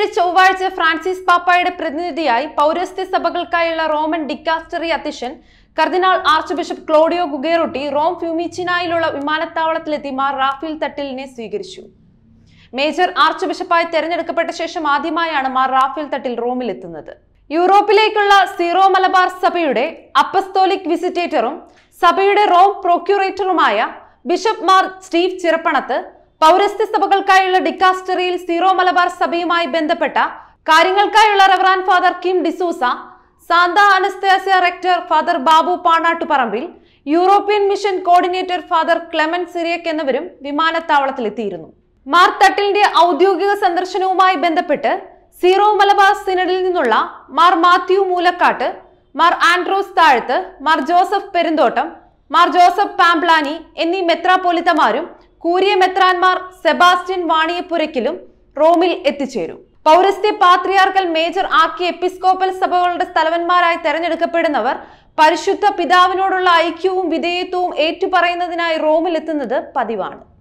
ചൊവ്വാഴ്ച ഫ്രാൻസിസ് പാപ്പായുടെ പ്രതിനിധിയായി പൗരസ്ത്യ സഭകൾക്കായുള്ള റോമൻ ഡിക്കാസ്റ്ററി അധ്യക്ഷൻ കർദിനാൾ arch bishop Claudio Gugerotti Rome ഫ്യൂമിച്ചിനായിലുള്ള വിമാനത്താവളത്തിലെത്തി മാർ റാഫേൽ തട്ടിലിനെ സ്വീകരിച്ചു. മേജർ ആർച്ച് ബിഷപ്പായി തെരഞ്ഞെടുക്കപ്പെട്ട ശേഷം ആദ്യമായാണ് മാർ റാഫേൽ തട്ടിൽ റോമിലെത്തുന്നത്. യൂറോപ്പിലേക്കുള്ള സീറോ മലബാർ സഭയുടെ അപ്പസ്തോലിക് വിസിറ്റേറ്ററും സഭയുടെ റോം പ്രൊക്യൂറേറ്ററുമായ ബിഷപ്പ് മാർ സ്റ്റീവ് ചിറപ്പണത്ത് പൗരസ്ത്യ സഭകൾക്കായുള്ള ഡിക്കാസ്റ്ററിയിൽ സീറോ മലബാർ സഭയുമായി ബന്ധപ്പെട്ട കാര്യങ്ങൾക്കായുള്ള reverend father Kim D'Souza, Santa Anastasia rector father Babu Panattuparambil, European mission coordinator father Clement Cyriac എന്നിവരും വിമാനത്താവളത്തിലെത്തിയിരുന്നു. മാർ തട്ടിലിന്റെ ഔദ്യോഗിക സന്ദർശനവുമായി ബന്ധപ്പെട്ട് സീറോ മലബാർ സിനഡിൽ നിന്നുള്ള മാർ മാത്യു മൂലക്കാട്ട്, മാർ ആൻഡ്രോസ് താഴത്ത്, മാർ ജോസഫ് പെരുന്തോട്ടം, മാർ ജോസഫ് പാംപ്ലാനി എന്നീ മെത്രാപ്പൊലിത്തമാരും കൂരിയ മെത്രാൻമാർ സെബാസ്റ്റ്യൻ വാണിയപ്പുരയ്ക്കലും റോമിൽ എത്തിച്ചേരും. പൗരസ്ത്യ പാത്രിയാർക്കൽ മേജർ ആർക്കി എപ്പിസ്കോപ്പൽ സഭകളുടെ തലവന്മാരായി തെരഞ്ഞെടുക്കപ്പെടുന്നവർ പരിശുദ്ധ പിതാവിനോടുള്ള ഐക്യവും വിധേയത്വവും ഏറ്റുപറയുന്നതിനായി റോമിൽ എത്തുന്നത് പതിവാണ്.